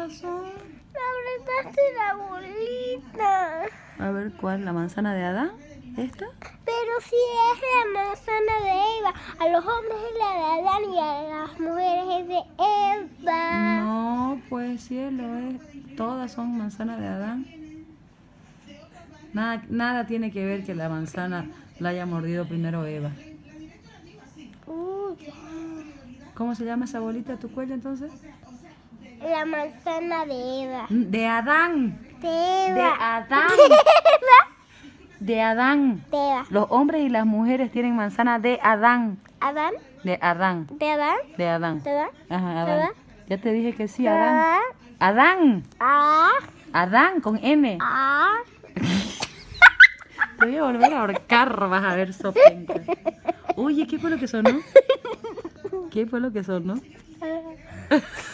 todas son. La apretaste la bolita. A ver, ¿cuál? ¿La manzana de Adán? ¿Esta? Pero si es la manzana de Eva. A los hombres es la de Adán y a las mujeres es de Eva. No, pues cielo, todas son manzanas de Adán. Nada tiene que ver que la manzana la haya mordido primero Eva. Uy, ¿Cómo se llama esa bolita de tu cuello entonces? la manzana de Eva. De Adán. De De Eva. Adán. De Adán. De Eva. Los hombres y las mujeres tienen manzana de Adán. ¿Adán? De Adán. ¿De Adán? De Adán. ¿De Adán? Ajá, Adán. ¿Adán? Ya te dije que sí, Adán. Adán. Ah, Adán con M. ah. Te voy a volver a ahorcar, vas a ver, sopenca. Oye, ¿qué fue lo que sonó? ¿Qué fue lo que sonó?